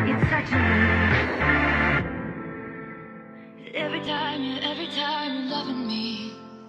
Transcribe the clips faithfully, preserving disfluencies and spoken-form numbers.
It's such a relief. Every time you, every time you're loving me.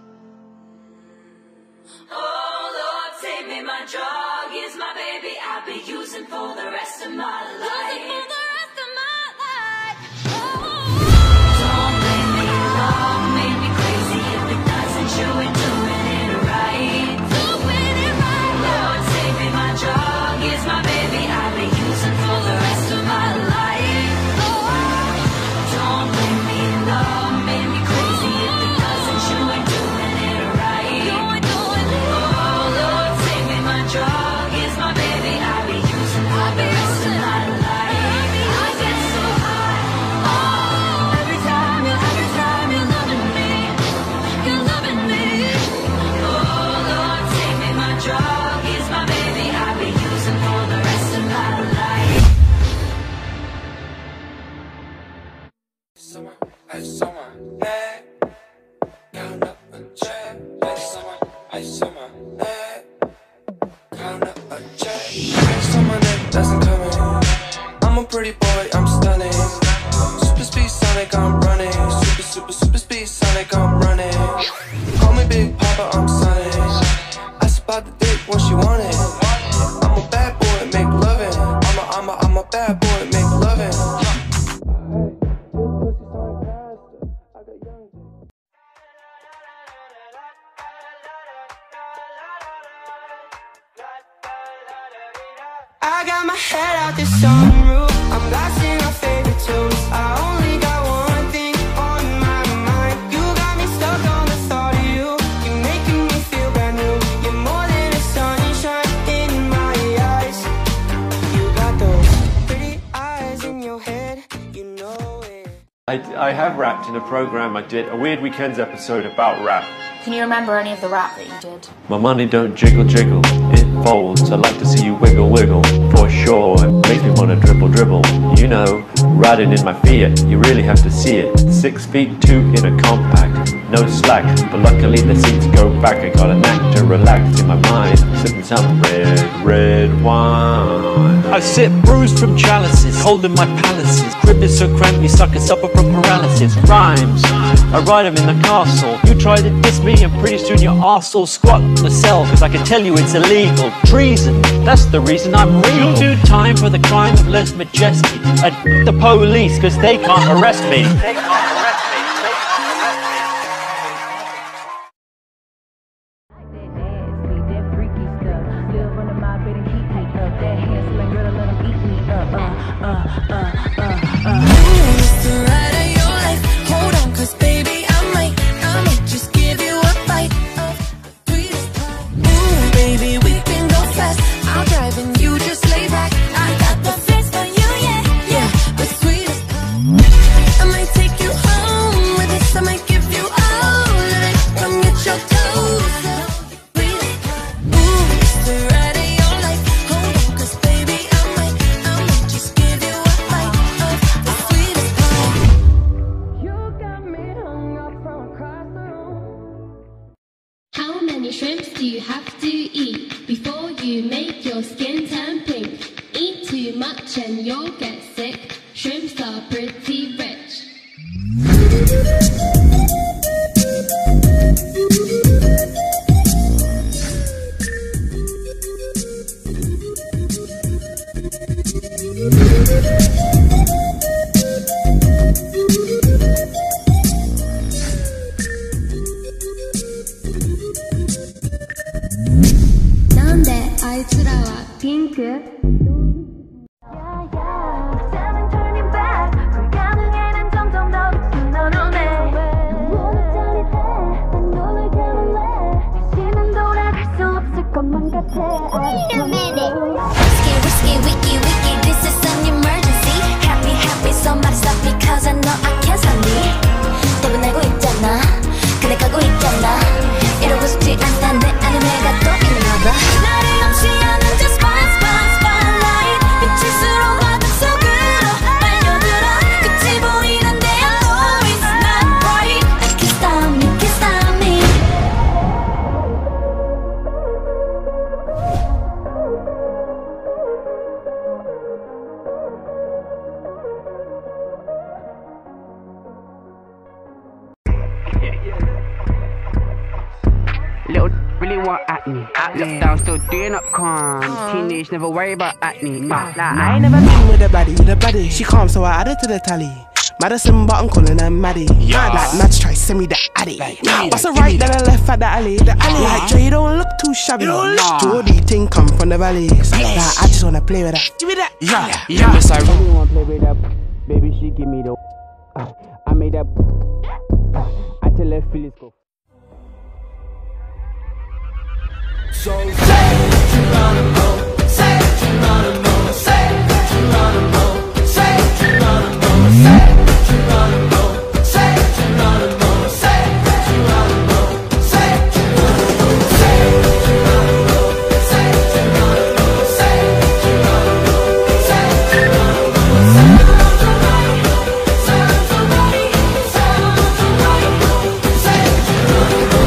Oh Lord, take me, my drug is my baby. I'll be using for the rest of my life. Using for the rest of my life. Oh. Don't blame me, love made me crazy. If it doesn't, you ain't doing it right. Doing it right. Lord, take me, my drug is my baby. I'll be using for the rest of my life. Oh. Don't blame me, love made me crazy. If it doesn't, you ain't doing it right. You ain't doing it. Oh Lord, take me, my drug is my baby. I'll be using for the rest of my life. I get so high. Oh, every time you, every time you're loving me, you're loving me. Oh Lord, take me, my drug is my baby. I'll be using for the rest of my life. Someone, I someone, hey, count up a check. I someone, I someone, hey, count up a check. I someone that doesn't come in. I'm a pretty boy, I'm stunning. Super speed Sonic, I'm running. Super, super, super speed Sonic, I'm running. Call me Big Papa, I'm sunning. I spot the dick when she want it. I'm a bad boy, make loving. I'm a, I'm a, I'm a bad boy, make loving. I got my head out the sunroof. I'm blasting our favorite tunes. I only got one thing on my mind. You got me stuck on the thought of you. You're making me feel brand new. You're more than a sunshine in my eyes. You got those pretty eyes in your head. You know it. I, I have rapped in a program I did, a Weird Weekends episode about rap. Can you remember any of the rap that you did? My money don't jiggle jiggle, it folds. I like to see you wiggle wiggle, for sure. It makes me wanna dribble dribble. You know, riding in my Fiat, you really have to see it. Six feet two in a compact, no slack. But luckily the seats go back. I got a knack to relax in my mind, sipping some red, red wine. I sit bruised from chalices, holding my palaces. Crib is so cramped, me suckers suffer from paralysis. Rhymes, I ride them in the castle. You try to diss me and pretty soon your arse'll squat on the cell. Cause I can tell you it's illegal. Treason, that's the reason I'm real. You'll do time for the crime of Les Majesty. I'd f the police cause they can't arrest me. They can't arrest me. They can't arrest me. How many shrimps do you have to eat before you make your skin turn pink? Eat too much and you'll get sick. Shrimps are pretty rich. acne. Lockdown still doing up calm. Teenage never worry about acne. Nah, nah, I ain't never been with a baddie, with a baddie. She calm, so I added to the tally. Madison, but I'm calling her Maddie. Yeah. Like Mads try send me the addy. Like, what's a right, then I left at the alley. The alley. Like Dre, you don't look too shabby. Nah. Jordy thing come from the valley. Like, I just wanna play with that. Give me that. Yeah, yeah. yeah. Yes, I really wanna play with that. Baby, she give me the. Uh, I made that. Uh, I tell her Phyllis go. So say Geronimo, say Geronimo, say Geronimo, say Geronimo, say Geronimo, say Geronimo, say Geronimo, say Geronimo, say Geronimo, say Geronimo, say Geronimo, say Geronimo, sounds alright, sounds alright, say Geronimo.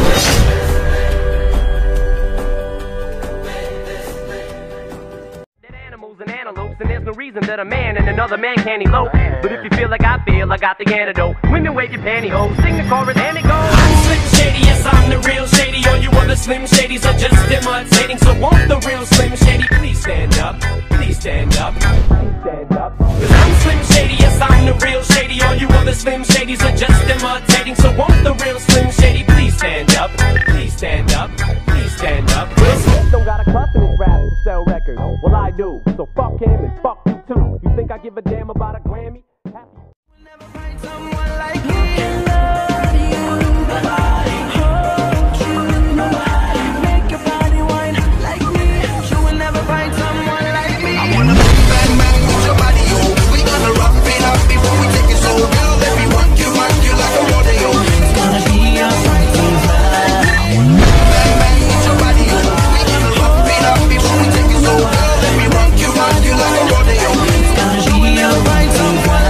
And antelopes, and there's no reason that a man and another man can't elope. But if you feel like I feel, I got the antidote. Women wave your pantyhose, sing the chorus and it goes. I'm Slim Shady, yes I'm the real Shady. All you other Slim Shadys are just imitating. So won't the real Slim Shady please stand up? Please stand up. Please stand up. Cause I'm Slim Shady, yes I'm the real Shady. All you other Slim Shadys are just imitating. So won't the real Slim Shady please stand up? Please stand up. Please stand up. Don't got a cuss in his rap to sell records. Well I do. So fuck him and fuck you too. You think I give a damn about a Grammy? Happy. We'll never find someone like me. Can love you, nobody hold you, nobody make your body whine like me. You will never find someone like me. I wanna bang bang bang with your body, yo. We gonna rock it up before we take it so girl. Let me rock you, rock you like a rodeo. It's gonna be a fight to fight. I wanna bang bang with your body, yo. We gonna rock it up before we take it so girl. Let me rock you, rock you like a rodeo. It's gonna be a fight to fight.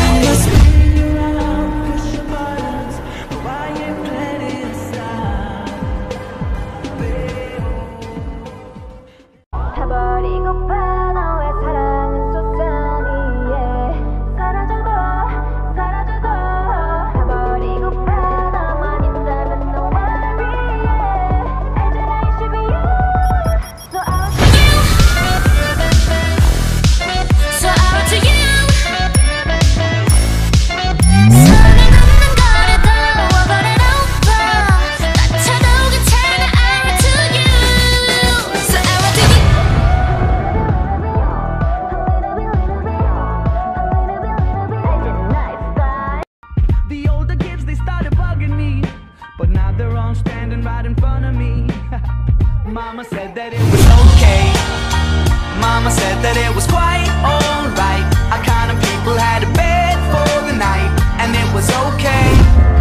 Mama said that it was okay. Mama said that it was quite alright. Our kind of people had a bed for the night, and it was okay.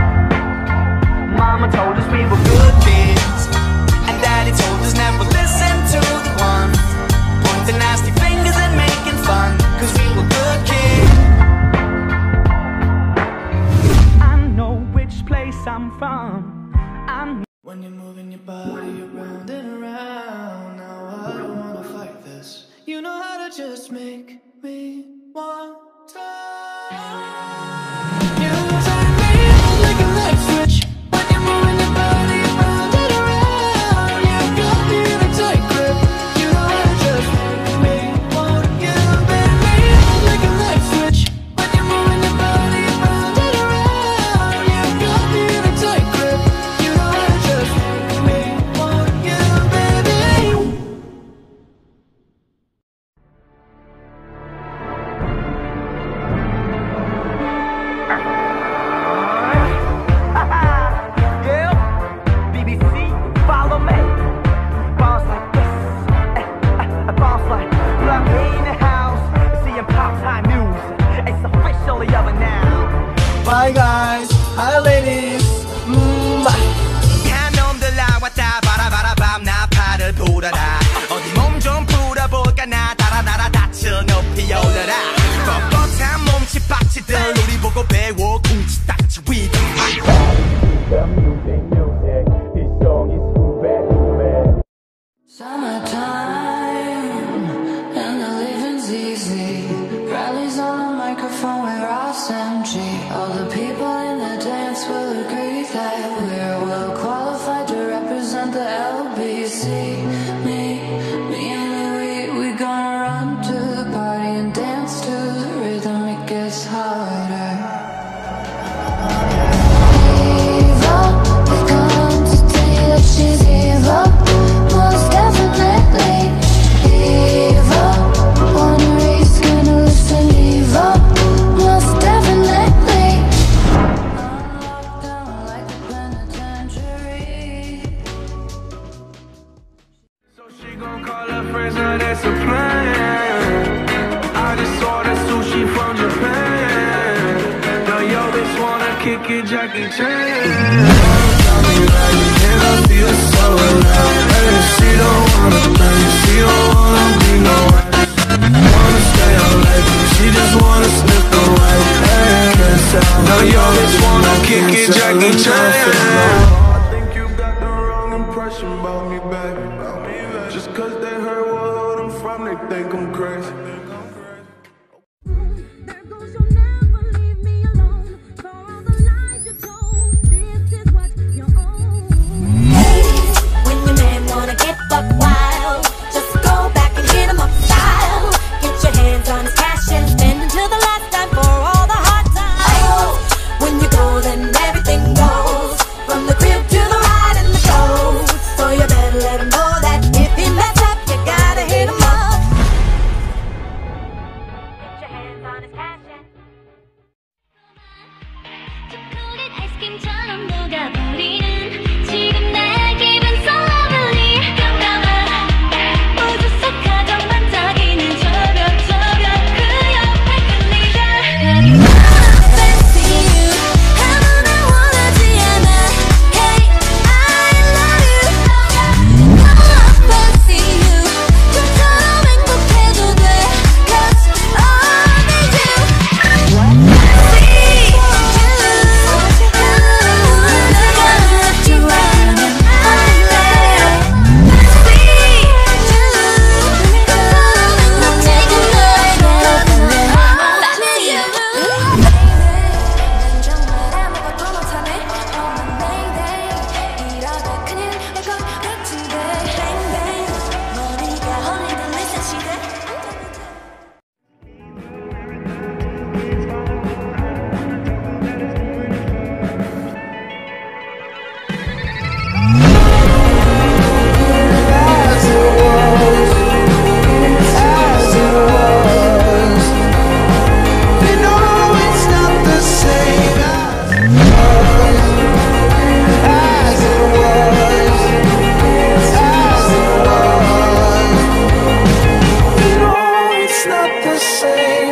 Mama told us we were good kids, and Daddy told us never listen to the ones pointing nasty fingers and making fun, cause we were good kids. I know which place I'm from. I'm when you're moving your body around and around, now I don't wanna fight this. You know how to just make me want to. You turn me on like a light switch when you're moving your body around and around. You got me in a tight grip. You know how to just make me want you. Turn me on like a light switch when you're moving your body around and around. You got me in a tight grip. You know how to just make me want you, baby. Yeah, B B C, follow me. Bounce like this, eh, eh, bounce like Love me in the house. Seeing pop time news, it's officially over now. Bye guys, hi ladies. Mm, 놈들아 왔다 바라바라 밤나 팔을 불어라 어디 몸 좀 풀어볼까 나 달아 날아 다쳐 높이 올려라 뻣뻣한 몸치 빡치들 우리 보고 배워 쿵치 딱지 위도 Summertime and the living's easy. Rallies on the microphone with Ross M G. All the people in the dance will agree that we're well qualified to represent the L B C. gets harder. Evil, we've come to tell you that she's evil, most definitely evil. Wanna risk and listen, evil, most definitely. Locked down like a penitentiary. So she gon' call her friends, now that's a plan. I just ordered sushi from Japan. Now yo bitch wanna kick it, Jackie Chan. Tell me like, can I feel so alive? Hey, she don't wanna play, she don't wanna be no wife. Wanna stay out late, she just wanna slip away. Hey, can't tell. Now yo bitch wanna kick it, Jackie Chan. I think you got the wrong impression about me, baby. Just cause they heard what hood I'm from, they think I'm crazy. When your man wanna get buck wild, just go back and hit him up style. Get your hands on his cash and spend until the last time for all the hard times. When you go, then everything goes, from the crib to the ride and the show. So you better let him know that if he mess up, you gotta hit him up. Get your hands on his cash and 초콜릿 아이스크림처럼 녹아버리는 지금 내 기분 so lovely. 깜깜한 우주 속 가장 반짝이는 저별 저별 그 옆에 끌리다. Baby, I fancy you. 아무나 원하지 않아. Hey, I love you. I fancy you. 좀처럼 행복해도 돼. 'Cause I need you. It's not the same